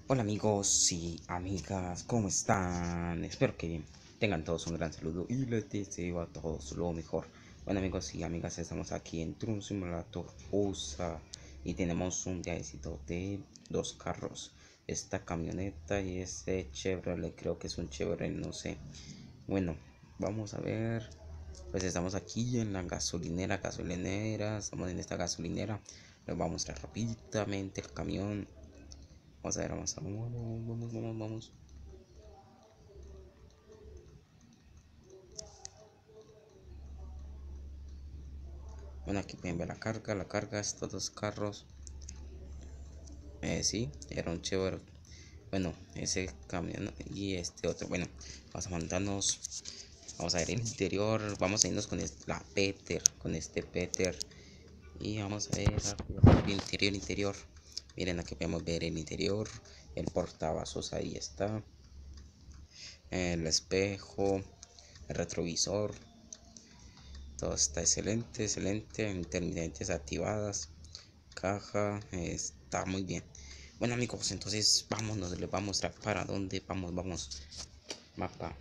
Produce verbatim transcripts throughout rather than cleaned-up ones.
Hola amigos y amigas, ¿cómo están? Espero que tengan todos un gran saludo y les deseo a todos lo mejor. Bueno amigos y amigas, estamos aquí en Truck Simulator U S A y tenemos un viajecito de dos carros. Esta camioneta y este Chevrolet, creo que es un Chevrolet, no sé. Bueno, vamos a ver. Pues estamos aquí en la gasolinera, gasolinera, estamos en esta gasolinera. Les voy a mostrar rápidamente el camión. Vamos a ver, vamos, vamos, vamos, vamos, vamos. Bueno, aquí pueden ver la carga, la carga, estos dos carros. Eh, sí, era un chévere. Bueno, ese camión y este otro. Bueno, vamos a mandarnos. Vamos a ver el interior. Vamos a irnos con este, la Peter, con este Peter. Y vamos a ver el interior, interior. Miren, aquí podemos ver el interior. El portavasos ahí está. El espejo. El retrovisor. Todo está excelente, excelente. Intermitentes activadas. Caja. Eh, está muy bien. Bueno amigos, entonces vámonos. Les voy a mostrar para dónde vamos. Vamos. Mapa.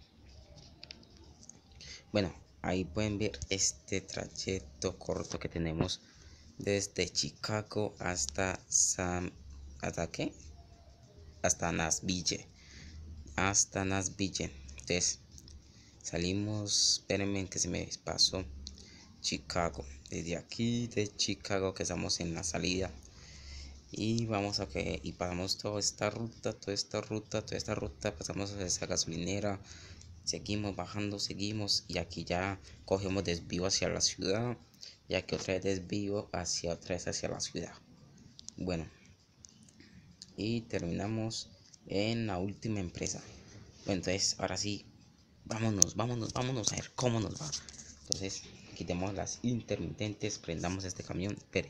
Bueno, ahí pueden ver este trayecto corto que tenemos desde Chicago hasta Sam. ¿Hasta qué? Hasta Nashville. Hasta Nashville. Entonces salimos. Espérenme que se me pasó. Chicago. Desde aquí de Chicago que estamos en la salida. Y vamos a que y pasamos toda esta ruta, toda esta ruta, toda esta ruta, pasamos a esa gasolinera, seguimos bajando, seguimos y aquí ya cogemos desvío hacia la ciudad, ya que otra vez desvío hacia otra vez hacia la ciudad. Bueno, y terminamos en la última empresa. Bueno, entonces ahora sí, vámonos, vámonos, vámonos a ver cómo nos va. Entonces, quitemos las intermitentes, prendamos este camión, espere.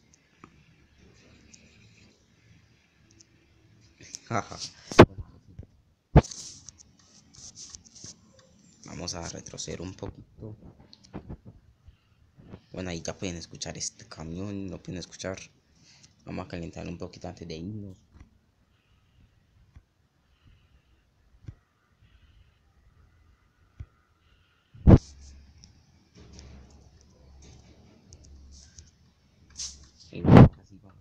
Jaja. Vamos a retroceder un poquito. Bueno, ahí ya pueden escuchar este camión, lo pueden escuchar. Vamos a calentar un poquito antes de irnos. Y bueno, casi vamos.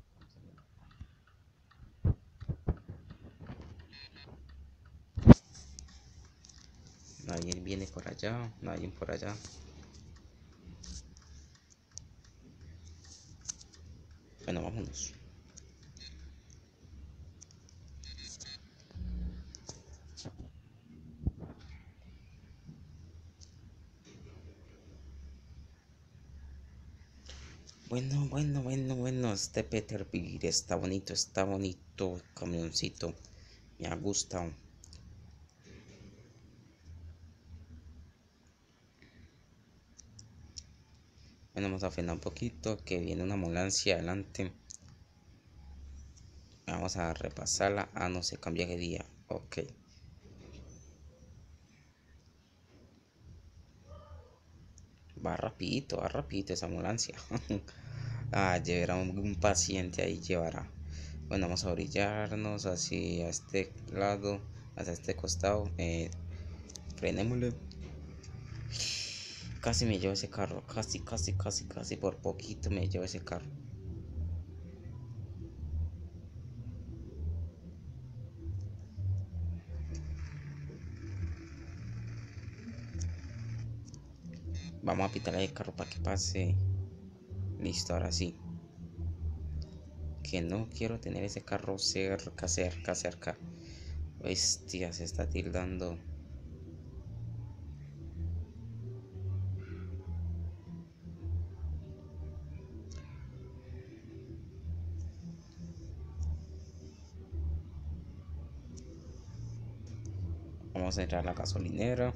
Nadie viene por allá, nadie por allá. Bueno, vámonos. Bueno, bueno, bueno, bueno, este Peterbilt está bonito, está bonito, camioncito. Me ha gustado. Bueno, vamos a frenar un poquito, que viene una ambulancia adelante. Vamos a repasarla. Ah, no se cambia de día. Ok. Va rapidito, va rapidito esa ambulancia. Ah, llevará un, un paciente ahí, llevará. Bueno, vamos a orillarnos hacia este lado, hacia este costado. Eh, frenémosle. Casi me llevo ese carro, casi, casi, casi, casi por poquito me llevo ese carro. Vamos a pitarle el carro para que pase. Listo, ahora sí. Que no quiero tener ese carro cerca, cerca, cerca. Hostia, se está tildando. Vamos a entrar a la gasolinera.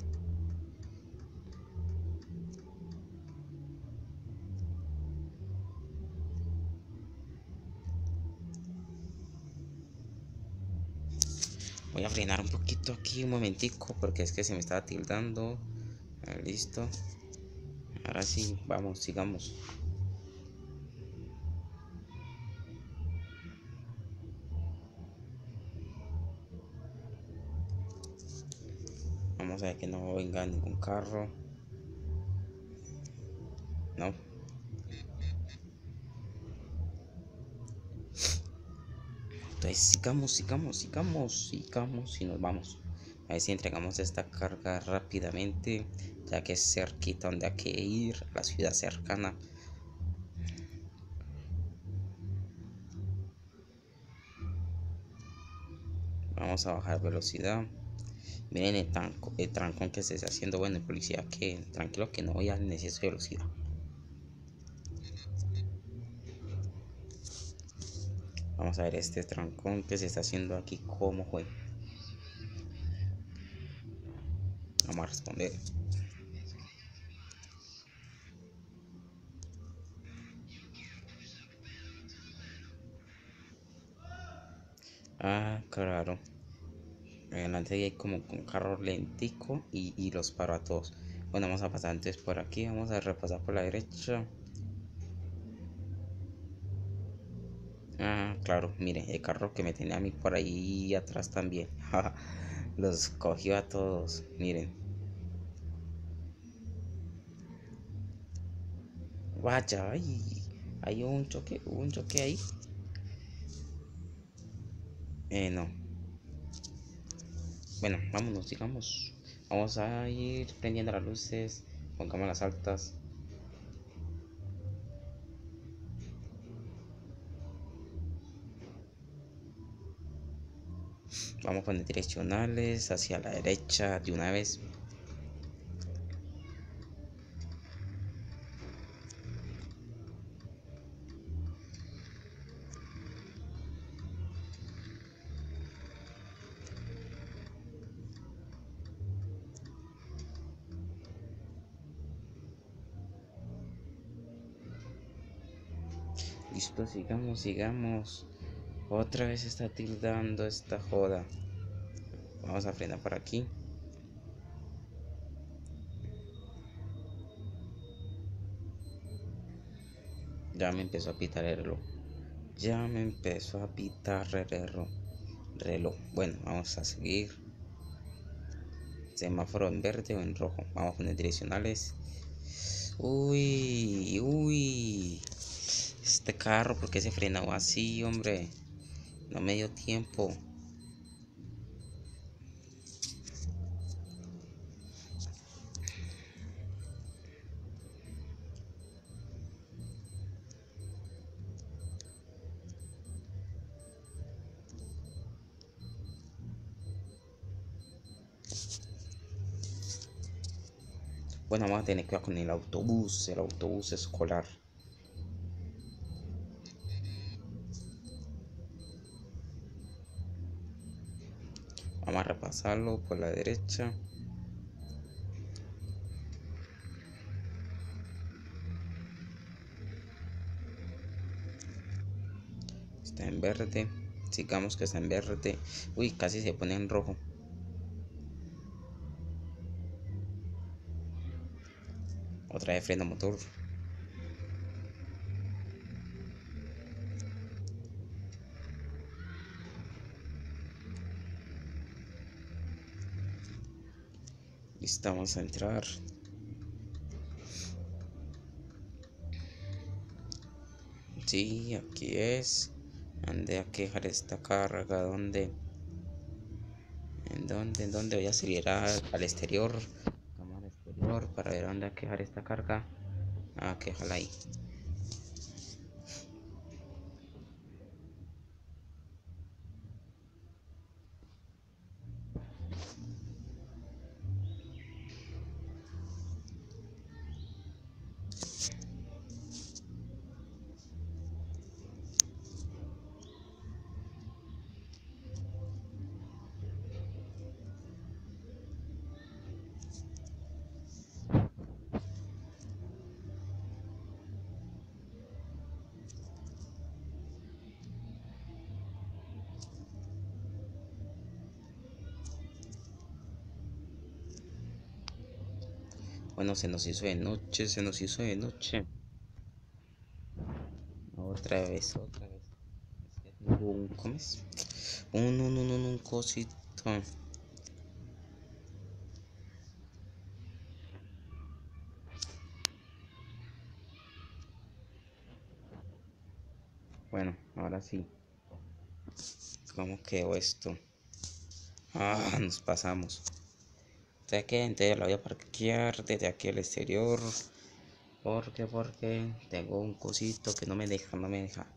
Voy a frenar un poquito aquí un momentico porque es que se me estaba tildando. Ah, listo. Ahora sí, vamos, sigamos. Vamos a ver que no venga ningún carro. No. Entonces sigamos, sigamos, sigamos, sigamos y nos vamos. A ver si entregamos esta carga rápidamente, ya que es cerquita donde hay que ir, la ciudad cercana. Vamos a bajar velocidad. Miren el, tranco, el trancón que se está haciendo. Bueno, el policía que tranquilo que no voy al exceso de velocidad. Vamos a ver este trancón que se está haciendo aquí, cómo fue. Vamos a responder. Ah, claro. Adelante hay como un carro lentico y, y los paro a todos. Bueno, vamos a pasar antes por aquí. Vamos a repasar por la derecha. Ah, claro, mire, el carro que me tenía a mí por ahí atrás también. Los cogió a todos, miren. Vaya, ay, hay un choque, hubo un choque ahí. Eh, no. Bueno, vámonos, sigamos. Vamos a ir prendiendo las luces, pongamos las altas. Vamos a poner direccionales hacia la derecha de una vez. Listo, sigamos, sigamos. Otra vez está tildando esta joda. Vamos a frenar por aquí. Ya me empezó a pitar el reloj. Ya me empezó a pitar el reloj. reloj. Bueno, vamos a seguir. Semáforo en verde o en rojo. Vamos a poner direccionales. Uy, uy. Este carro, ¿por qué se frenó así, hombre? No me dio tiempo. Bueno, vamos a tener que ir con el autobús, el autobús escolar. Vamos a repasarlo por la derecha. Está en verde. Sigamos que está en verde. Uy, casi se pone en rojo. Otra vez freno motor. Listo, vamos a entrar. Sí, aquí es. Ande a quejar esta carga. ¿Dónde? ¿En dónde? ¿En dónde? Voy a salir al, al exterior. Cámara exterior para ver dónde a quejar esta carga. Ah, quejarla ahí. Bueno, se nos hizo de noche, se nos hizo de noche. Otra vez, otra vez. Es que tengo un, ¿cómo es? Un, un, un, un, un cosito. Bueno, ahora sí. ¿Cómo quedó esto? Ah, nos pasamos. O sea que entonces la voy a parquear desde aquí al exterior. Porque, porque tengo un cosito que no me deja, no me deja.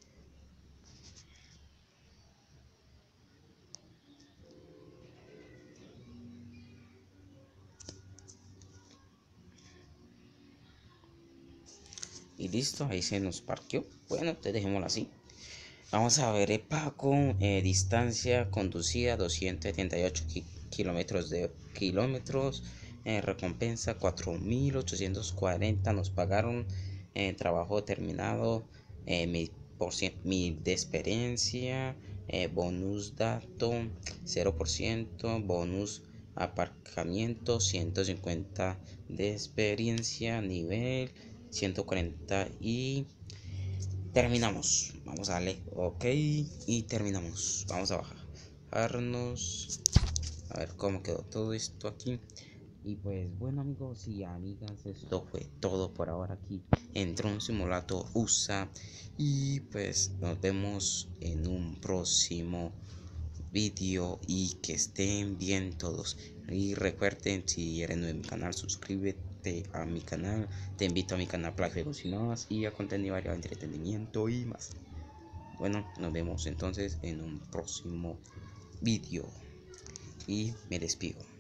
Y listo, ahí se nos parqueó. Bueno, entonces dejémoslo así. Vamos a ver el pago. Eh, distancia conducida doscientos setenta y ocho kilómetros de kilómetros. Eh, recompensa cuatro mil ochocientos cuarenta nos pagaron. Eh, trabajo terminado. Eh, mil, por ciento, mil de experiencia. Eh, bonus dato cero por ciento. Bonus aparcamiento ciento cincuenta de experiencia. Nivel ciento cuarenta y terminamos. Vamos a darle ok y terminamos. Vamos a bajarnos a ver cómo quedó todo esto aquí. Y pues bueno, amigos y amigas, esto fue todo por ahora aquí en Drone Simulator U S A. Y pues nos vemos en un próximo vídeo y que estén bien todos. Y recuerden, si eres nuevo en mi canal, suscríbete a mi canal. Te invito a mi canal para que más y a contenido variado de entretenimiento y más. Bueno, nos vemos entonces en un próximo vídeo y me despido.